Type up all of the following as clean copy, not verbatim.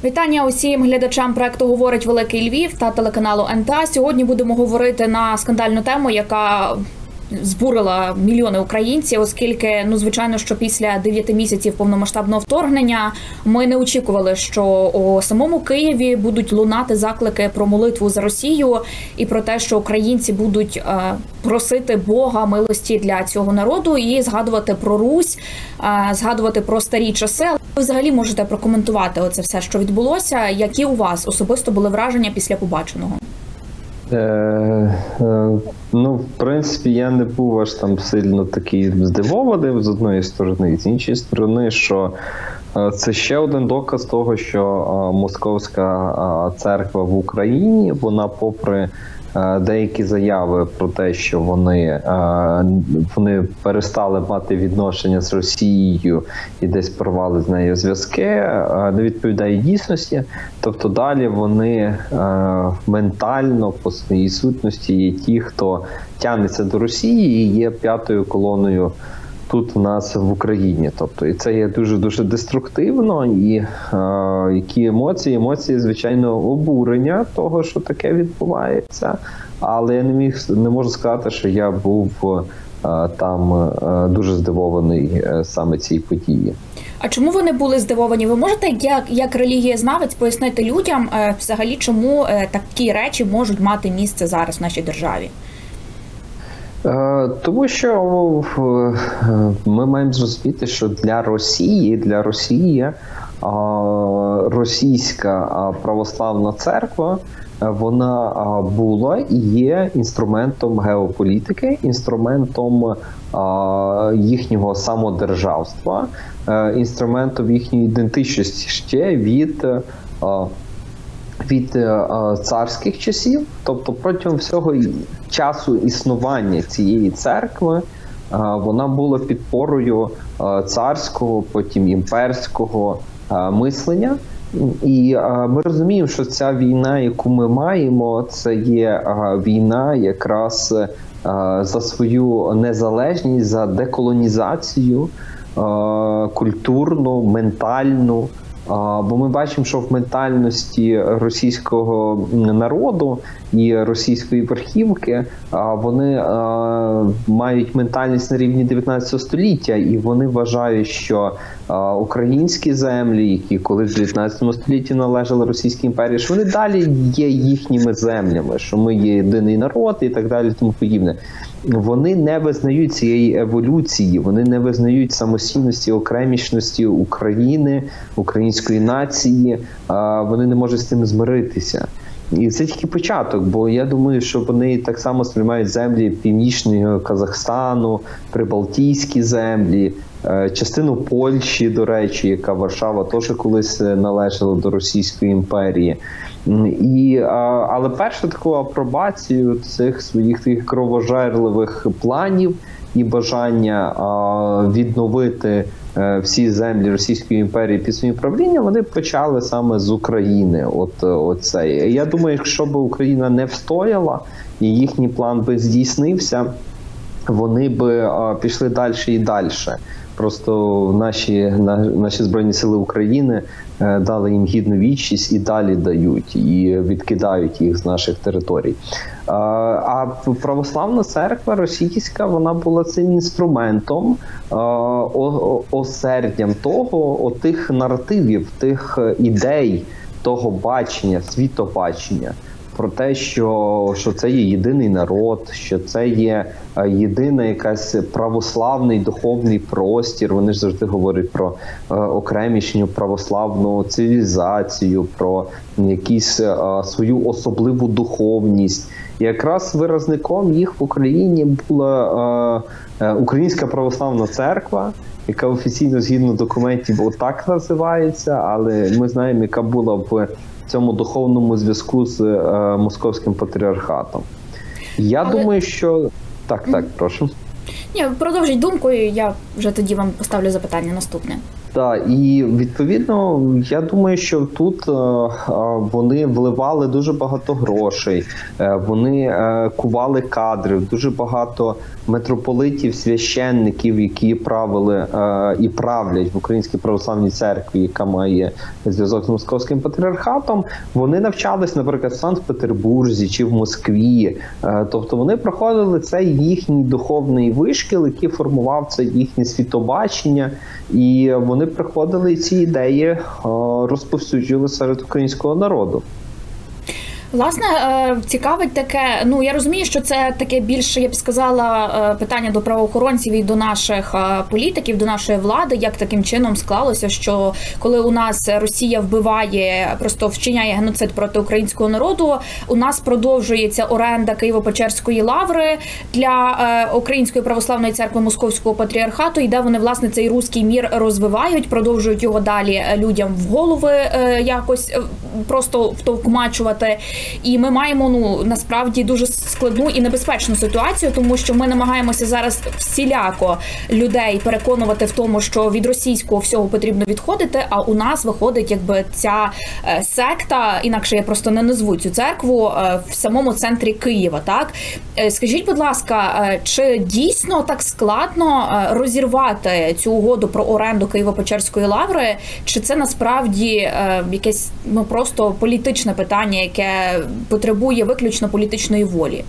Вітання усім глядачам проекту «Говорить Великий Львів» та телеканалу НТА. Сьогодні будемо говорити на скандальну тему, яка збурила мільйони українців, оскільки, звичайно, що після 9 місяців повномасштабного вторгнення ми не очікували, що у самому Києві будуть лунати заклики про молитву за Росію і про те, що українці будуть просити Бога милості для цього народу і згадувати про Русь, згадувати про старі часи. Ви взагалі можете прокоментувати оце все, що відбулося? Які у вас особисто були враження після побаченого? В принципі, я не був аж там сильно такий здивований з одної сторони, з іншої сторони, що це ще один доказ того, що Московська церква в Україні, вона попри деякі заяви про те, що вони перестали мати відношення з Росією і десь порвали з нею зв'язки, не відповідає дійсності. Тобто далі вони ментально по своїй сутності є ті, хто тягнеться до Росії і є п'ятою колоною тут у нас в Україні. Тобто, і це є дуже-дуже деструктивно. І які емоції? Емоції, звичайно, обурення того, що таке відбувається. Але я не можу сказати, що я був там дуже здивований саме цій події. А чому ви не були здивовані? Ви можете, як релігієзнавець, пояснити людям взагалі, чому такі речі можуть мати місце зараз в нашій державі? Тому що ми маємо зрозуміти, що для Росії російська православна церква, вона була і є інструментом геополітики, інструментом їхнього самодержавства, інструментом їхньої ідентичності ще від царських часів. Тобто протягом всього часу існування цієї церкви вона була підпорою царського, потім імперського мислення. І ми розуміємо, що ця війна, яку ми маємо, це є війна якраз за свою незалежність, за деколонізацію культурну, ментальну. Бо ми бачимо, що в ментальності російського народу і російської верхівки вони мають ментальність на рівні 19 століття, і вони вважають, що українські землі, які колись в 19 столітті належали Російській імперії, що вони далі є їхніми землями, що ми є єдиний народ і так далі, тому подібне. Вони не визнають цієї еволюції, вони не визнають самостійності, окремішності України, української нації, вони не можуть з цим змиритися. І це тільки початок, бо я думаю, що вони так само сприймають землі Північного Казахстану, Прибалтійські землі, частину Польщі, до речі, яка Варшава теж колись належала до Російської імперії. Але першу таку апробацію цих своїх таких кровожерливих планів і бажання відновити всі землі Російської імперії під своїм правлінням, вони почали саме з України. Я думаю, якщо б Україна не встояла і їхній план би здійснився, вони б пішли далі і далі. Просто наші Збройні Сили України дали їм гідну відчість і далі дають, і відкидають їх з наших територій. А православна церква російська, вона була цим інструментом, осердям тих наративів, тих ідей, того бачення, світобачення. Про те, що це є єдиний народ, що це є єдиний якась православний духовний простір. Вони ж завжди говорять про окремішню православну цивілізацію, про якусь свою особливу духовність. І якраз виразником їх в Україні була Українська православна церква, яка офіційно згідно документів отак називається, але ми знаємо, яка була в цьому духовному зв'язку з Московським патріархатом. Я думаю, що... Так, прошу. Ні, продовжіть думку, і я вже тоді вам поставлю запитання наступне. Так, і відповідно, я думаю, що тут вони вливали дуже багато грошей, вони кували кадрів, дуже багато митрополитів, священників, які правили і правлять в Українській православній церкві, яка має зв'язок з Московським патріархатом, вони навчались, наприклад, в Санкт-Петербурзі чи в Москві. Тобто вони проходили цей їхній духовний вишкіл, який формував це їхнє світобачення, і вони приходили і ці ідеї розповсюджували серед українського народу. Власне, цікавить таке, я розумію, що це таке більше, я б сказала, питання до правоохоронців і до наших політиків, до нашої влади, як таким чином склалося, що коли у нас Росія вбиває, просто вчиняє геноцид проти українського народу, у нас продовжується оренда Києво-Печерської лаври для Української православної церкви Московського патріархату, і де вони, власне, цей руський мір розвивають, продовжують його далі людям в голови якось просто втовкмачувати. І ми маємо, насправді, дуже складну і небезпечну ситуацію, тому що ми намагаємося зараз всіляко людей переконувати в тому, що від російського всього потрібно відходити, а у нас виходить, якби, ця секта, інакше я просто не назву цю церкву, в самому центрі Києва, так? Скажіть, будь ласка, чи дійсно так складно розірвати цю угоду про оренду Києво-Печерської лаври, чи це насправді якесь, просто політичне питання, яке потребує виключно політичної волі?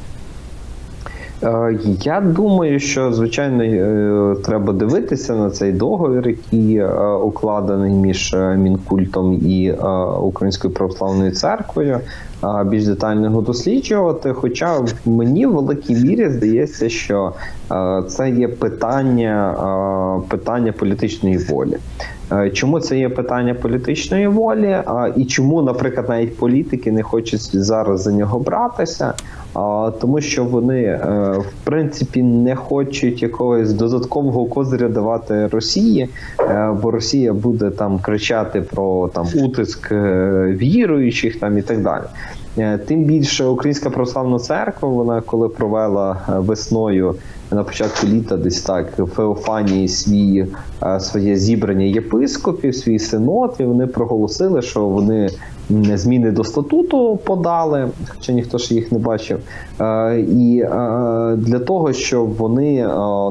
Я думаю, що, звичайно, треба дивитися на цей договір, який укладений між Мінкультом і Українською православною церквою, більш детально його досліджувати. Хоча мені в великій мірі здається, що це є питання політичної волі. Чому це є питання політичної волі і чому, наприклад, навіть політики не хочуть зараз за нього братися? Тому що вони, в принципі, не хочуть якогось додаткового козиря давати Росії, бо Росія буде там кричати про утиск віруючих і так далі. Тим більше Українська православна церква, вона коли провела весною на початку літа десь так в Феофанії своє зібрання єпископів, свій синод, і вони проголосили, що вони зміни до статуту подали, хоча ніхто ж їх не бачив, і для того, щоб вони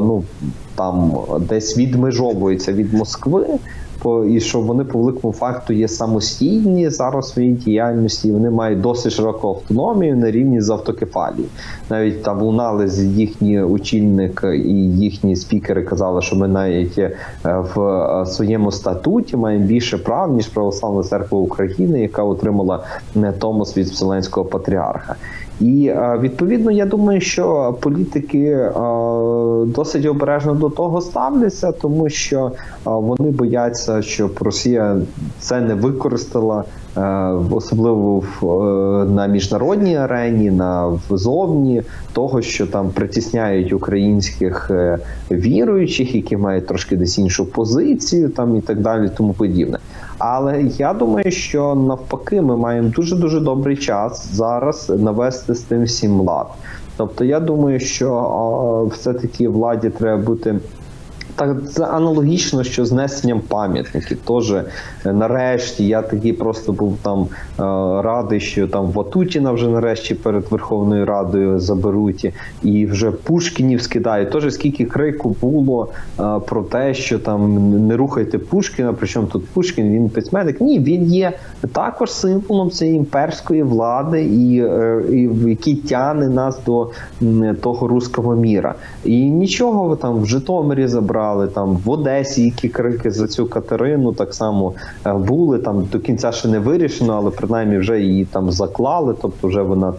там десь відмежовуються від Москви, і що вони по великому факту є самостійні зараз в своїй діяльності, вони мають досить широку автономію на рівні з автокефалії. Навіть там лунали їхній очільник і їхні спікери казали, що ми навіть в своєму статуті маємо більше прав, ніж Православна церква України, яка отримала томос від Вселенського патріарха. І, відповідно, я думаю, що політики досить обережно до того ставляться, тому що вони бояться, щоб Росія це не використала, особливо на міжнародній арені, зовні, того, що там притісняють українських віруючих, які мають трошки десь іншу позицію, і так далі, тому подібне. Але я думаю, що навпаки ми маємо дуже-дуже добрий час зараз навести з тим всім лад. Тобто я думаю, що все-таки владі треба бути так аналогічно, що знесенням пам'ятників. Тож, нарешті, я такий просто був радий, що Ватутіна вже нарешті перед Верховною Радою заберуть, і вже Пушкінів скидають. Тож, скільки крику було про те, що не рухайте Пушкіна, причому тут Пушкін, він письменник. Ні, він є також символом цієї імперської влади, який тягне нас до того руського міра. І нічого в Житомирі забрали, в Одесі, які крики за цю Катерину так само були, до кінця ще не вирішено, але принаймні вже її заклали, тобто вже вона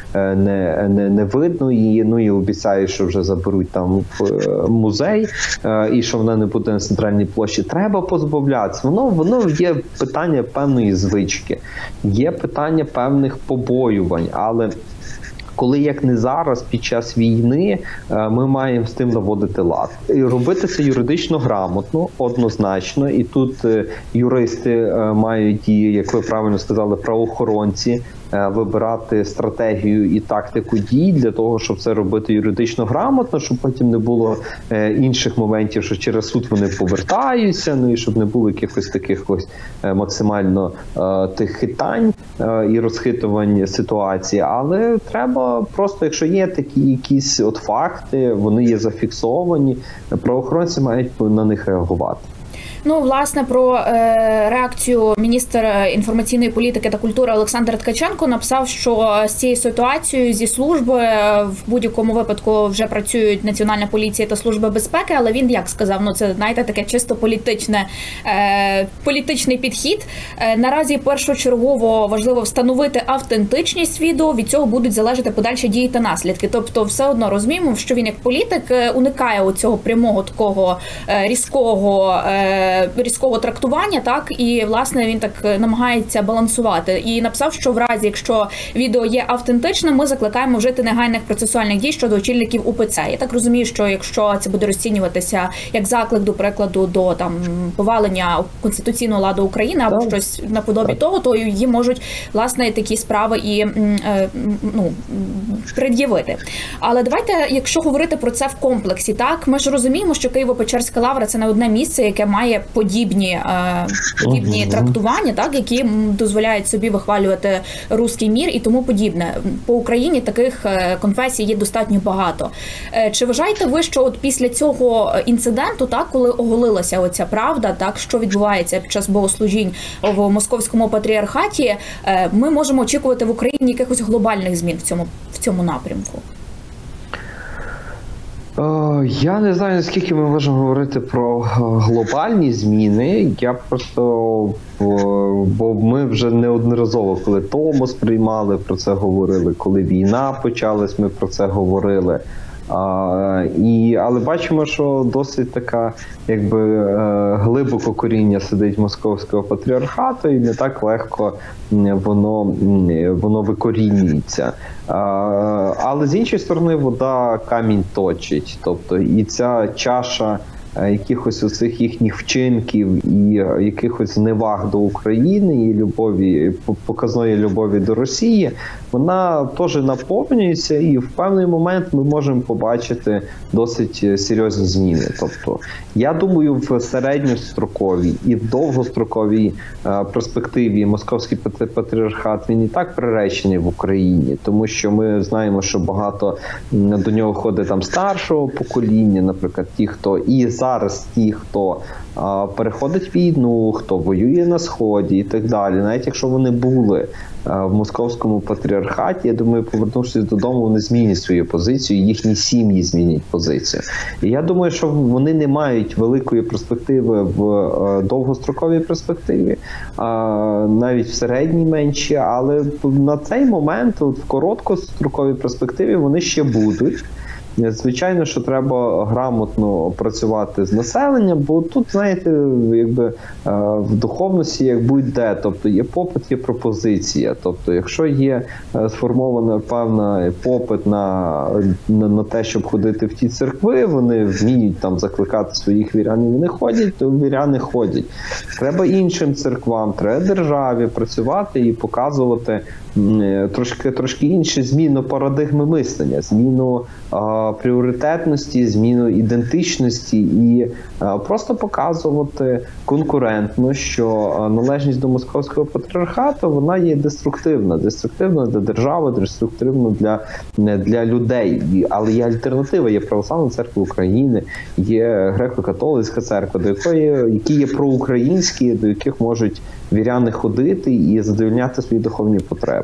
не видно її, і обіцяють, що вже заберуть в музей, і що вона не буде на центральній площі. Треба позбавлятися. Воно є питання певної звички, є питання певних побоювань, але коли, як не зараз, під час війни, ми маємо з тим наводити лад. І робити це юридично грамотно, однозначно. І тут юристи мають, як ви правильно сказали, правоохоронці, вибирати стратегію і тактику дій для того, щоб це робити юридично грамотно, щоб потім не було інших моментів, що через суд вони повертаються, ну і щоб не було якихось таких ось максимально тих хитань і розхитувань ситуації. Але треба просто, якщо є такі якісь от факти, вони є зафіксовані, правоохоронці мають на них реагувати. Ну, власне, про реакцію міністр інформаційної політики та культури Олександр Ткаченко написав, що з цією ситуацією зі служби в будь-якому випадку вже працюють Національна поліція та Служба безпеки, але він як сказав, ну це, знаєте, таке чисто політичний підхід. Наразі першочергово важливо встановити автентичність відео, від цього будуть залежати подальші дії та наслідки. Тобто все одно розуміємо, що він як політик уникає оцього прямого такого різкого трактування, так, і, власне, він так намагається балансувати. І написав, що в разі, якщо відео є автентичним, ми закликаємо вжити негайних процесуальних дій щодо очільників УПЦ. Я так розумію, що якщо це буде розцінюватися як заклик, до прикладу, до там повалення конституційного ладу України або щось наподобі того, то її можуть, власне, такі справи і пред'явити. Але давайте, якщо говорити про це в комплексі, так, ми ж розуміємо, що Києво-Печерська лавра – це не одне місце, яке має подібні трактування, так, які дозволяють собі вихвалювати руський мір і тому подібне. По Україні таких конфесій є достатньо багато. Чи вважаєте ви, що от після цього інциденту, так, коли оголилася оця правда, так, що відбувається під час богослужінь в Московському патріархаті, ми можемо очікувати в Україні якихось глобальних змін в цьому напрямку? Я не знаю, наскільки ми можемо говорити про глобальні зміни. Я просто, бо ми вже неодноразово, коли Томос приймали, про це говорили, коли війна почалась, ми про це говорили. Але бачимо, що досить така, якби, глибоко коріння сидить московського патріархату, і не так легко воно викорінюється. Але з іншої сторони, вода камінь точить. Тобто і ця чаша якихось оцих їхніх вчинків і якихось зневаг до України і любові, показної любові до Росії, вона теж наповнюється, і в певний момент ми можемо побачити досить серйозні зміни. Тобто, я думаю, в середньостроковій і в довгостроковій перспективі московський патріархат, він і так приречений в Україні, тому що ми знаємо, що багато до нього ходить там старшого покоління, наприклад, зараз ті, хто переходить війну, хто воює на Сході і так далі. Навіть якщо вони були в московському патріархаті, я думаю, повернувшись додому, вони змінять свою позицію, їхні сім'ї змінять позицію. І я думаю, що вони не мають великої перспективи в довгостроковій перспективі, навіть в середній менші, але на цей момент, в короткостроковій перспективі, вони ще будуть. Звичайно, що треба грамотно працювати з населенням, бо тут, знаєте, якби в духовності як будь-де, тобто є попит, є пропозиція. Тобто, якщо є сформована певна попит на те, щоб ходити в ті церкви, вони вміють там закликати своїх вірян, і вони ходять, то віряни ходять. Треба іншим церквам, треба державі працювати і показувати трошки інше зміну парадигми мислення, зміну пріоритетності, зміну ідентичності і просто показувати конкурентно, що належність до московського патріархату, вона є деструктивна для держави, деструктивна для людей. Але є альтернатива, є Православна церква України, є Греко-католицька церква, які є проукраїнські, до яких можуть віряни ходити і задовольняти свої духовні потреби.